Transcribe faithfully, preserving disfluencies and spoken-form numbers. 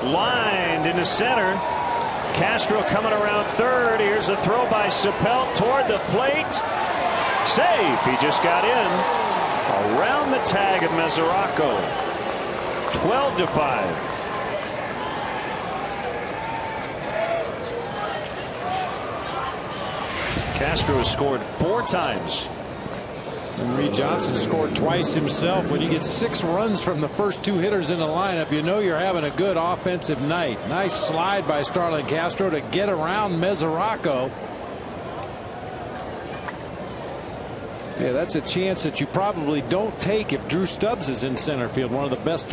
Lined into center. Castro coming around third. Here's a throw by Suppelt toward the plate. Safe. He just got in around the tag of Mesoraco. twelve to five. Castro has scored four times. And Reed Johnson scored twice himself. When you get six runs from the first two hitters in the lineup, you know you're having a good offensive night. Nice slide by Starlin Castro to get around Mesoraco. Yeah, that's a chance that you probably don't take if Drew Stubbs is in center field. One of the best